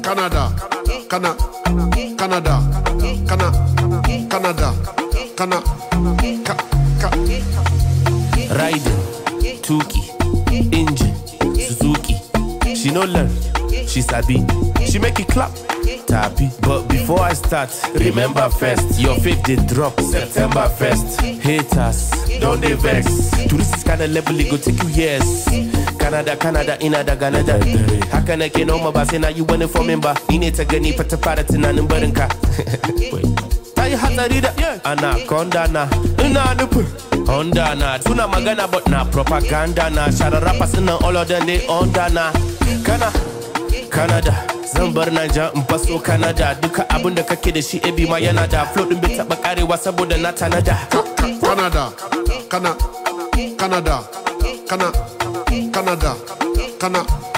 Canada, Canada, Riding, Tuki, engine, Suzuki. She no learn, she sabi. She make it clap, tappy. But before I start, remember first, your faith did drop September 1st. Haters, don't they vex. To this kind of level, it go take you years. Canada, Inada, Canada. Haka na ke noma ba sai na yi wani fomin ba. Ni ne ta gani fa ta fara tunanin barinka. Ta yi hatsari da anaconda na. Ina nufin Honda na. Suna magana but na propaganda na. Shara rappers nan all of them they onda na. Canada. Zan bar Naija in faso Canada. Duka abin da kake da shi ebi ma yana da. Flow din bai taba karewa saboda na tanada. Canada,